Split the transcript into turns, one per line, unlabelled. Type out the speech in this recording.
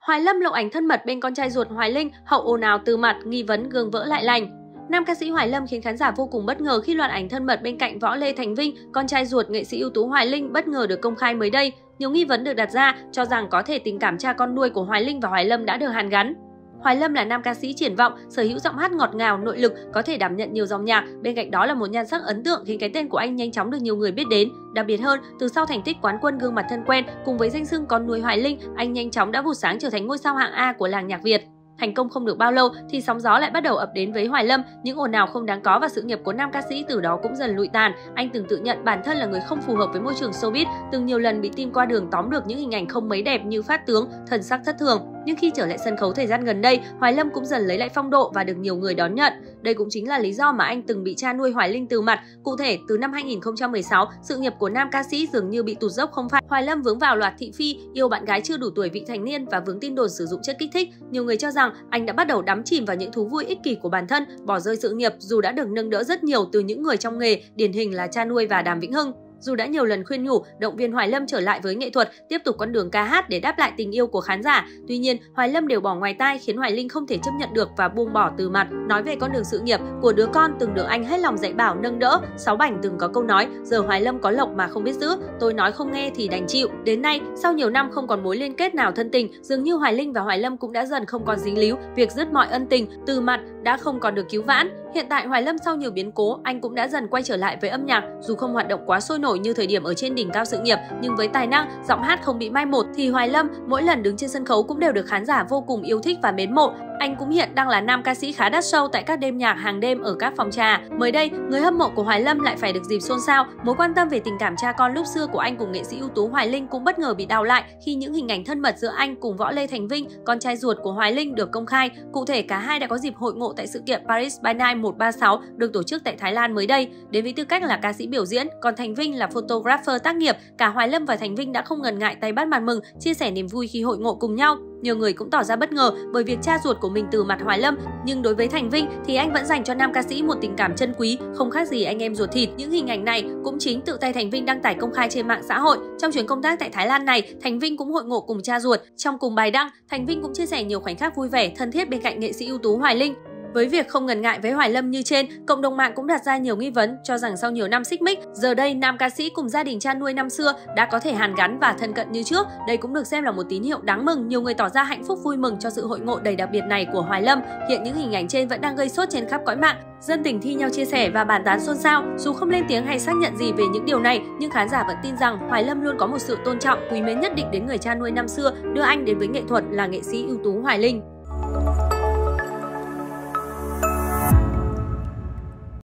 Hoài Lâm lộ ảnh thân mật bên con trai ruột Hoài Linh, hậu ồn ào từ mặt, nghi vấn gương vỡ lại lành. Nam ca sĩ Hoài Lâm khiến khán giả vô cùng bất ngờ khi loạt ảnh thân mật bên cạnh Võ Lê Thành Vinh, con trai ruột nghệ sĩ ưu tú Hoài Linh bất ngờ được công khai mới đây. Nhiều nghi vấn được đặt ra cho rằng có thể tình cảm cha con nuôi của Hoài Linh và Hoài Lâm đã được hàn gắn. Hoài Lâm là nam ca sĩ triển vọng, sở hữu giọng hát ngọt ngào, nội lực, có thể đảm nhận nhiều dòng nhạc. Bên cạnh đó là một nhan sắc ấn tượng khiến cái tên của anh nhanh chóng được nhiều người biết đến. Đặc biệt hơn, từ sau thành tích quán quân gương mặt thân quen cùng với danh xưng con nuôi Hoài Linh, anh nhanh chóng đã vụt sáng trở thành ngôi sao hạng A của làng nhạc Việt. Thành công không được bao lâu thì sóng gió lại bắt đầu ập đến với Hoài Lâm, những ồn ào không đáng có và sự nghiệp của nam ca sĩ từ đó cũng dần lụi tàn. Anh từng tự nhận bản thân là người không phù hợp với môi trường showbiz, từng nhiều lần bị team qua đường tóm được những hình ảnh không mấy đẹp như phát tướng, thần sắc thất thường. Nhưng khi trở lại sân khấu thời gian gần đây, Hoài Lâm cũng dần lấy lại phong độ và được nhiều người đón nhận. Đây cũng chính là lý do mà anh từng bị cha nuôi Hoài Linh từ mặt. Cụ thể, từ năm 2016, sự nghiệp của nam ca sĩ dường như bị tụt dốc không phanh. Hoài Lâm vướng vào loạt thị phi, yêu bạn gái chưa đủ tuổi vị thành niên và vướng tin đồn sử dụng chất kích thích. Nhiều người cho rằng anh đã bắt đầu đắm chìm vào những thú vui ích kỷ của bản thân, bỏ rơi sự nghiệp dù đã được nâng đỡ rất nhiều từ những người trong nghề, điển hình là cha nuôi và Đàm Vĩnh Hưng. Dù đã nhiều lần khuyên nhủ, động viên Hoài Lâm trở lại với nghệ thuật, tiếp tục con đường ca hát để đáp lại tình yêu của khán giả. Tuy nhiên, Hoài Lâm đều bỏ ngoài tai khiến Hoài Linh không thể chấp nhận được và buông bỏ từ mặt. Nói về con đường sự nghiệp của đứa con từng được anh hết lòng dạy bảo nâng đỡ, Sáu Bảnh từng có câu nói: giờ Hoài Lâm có lộc mà không biết giữ, tôi nói không nghe thì đành chịu. Đến nay, sau nhiều năm không còn mối liên kết nào thân tình, dường như Hoài Linh và Hoài Lâm cũng đã dần không còn dính líu, việc dứt mọi ân tình, từ mặt đã không còn được cứu vãn. Hiện tại Hoài Lâm sau nhiều biến cố, anh cũng đã dần quay trở lại với âm nhạc, dù không hoạt động quá sôi nổi như thời điểm ở trên đỉnh cao sự nghiệp, nhưng với tài năng, giọng hát không bị mai một thì Hoài Lâm mỗi lần đứng trên sân khấu cũng đều được khán giả vô cùng yêu thích và mến mộ. Anh cũng hiện đang là nam ca sĩ khá đắt show tại các đêm nhạc hàng đêm ở các phòng trà. Mới đây, người hâm mộ của Hoài Lâm lại phải được dịp xôn xao. Mối quan tâm về tình cảm cha con lúc xưa của anh cùng nghệ sĩ ưu tú Hoài Linh cũng bất ngờ bị đào lại khi những hình ảnh thân mật giữa anh cùng Võ Lê Thành Vinh, con trai ruột của Hoài Linh được công khai. Cụ thể, cả hai đã có dịp hội ngộ tại sự kiện Paris by Night 136 được tổ chức tại Thái Lan mới đây. Đến với tư cách là ca sĩ biểu diễn, còn Thành Vinh là photographer tác nghiệp, cả Hoài Lâm và Thành Vinh đã không ngần ngại tay bắt màn mừng, chia sẻ niềm vui khi hội ngộ cùng nhau. Nhiều người cũng tỏ ra bất ngờ bởi việc cha ruột của mình từ mặt Hoài Lâm, nhưng đối với Thành Vinh thì anh vẫn dành cho nam ca sĩ một tình cảm chân quý, không khác gì anh em ruột thịt. Những hình ảnh này cũng chính tự tay Thành Vinh đăng tải công khai trên mạng xã hội. Trong chuyến công tác tại Thái Lan này, Thành Vinh cũng hội ngộ cùng cha ruột. Trong cùng bài đăng, Thành Vinh cũng chia sẻ nhiều khoảnh khắc vui vẻ, thân thiết bên cạnh nghệ sĩ ưu tú Hoài Linh. Với việc không ngần ngại với Hoài Lâm như trên, cộng đồng mạng cũng đặt ra nhiều nghi vấn cho rằng sau nhiều năm xích mích, giờ đây nam ca sĩ cùng gia đình cha nuôi năm xưa đã có thể hàn gắn và thân cận như trước. Đây cũng được xem là một tín hiệu đáng mừng. Nhiều người tỏ ra hạnh phúc vui mừng cho sự hội ngộ đầy đặc biệt này của Hoài Lâm. Hiện những hình ảnh trên vẫn đang gây sốt trên khắp cõi mạng. Dân tình thi nhau chia sẻ và bàn tán xôn xao. Dù không lên tiếng hay xác nhận gì về những điều này, nhưng khán giả vẫn tin rằng Hoài Lâm luôn có một sự tôn trọng, quý mến nhất định đến người cha nuôi năm xưa, đưa anh đến với nghệ thuật là nghệ sĩ ưu tú Hoài Linh.